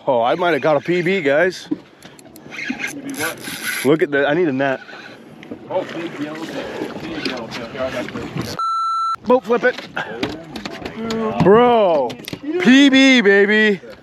Oh, I might have got a PB, guys. PB what? Look at that. I need a net. Oh, big yellowtail. Big yellowtail. Here, I got the... Boat flip it. Oh my God. Bro. PB, baby.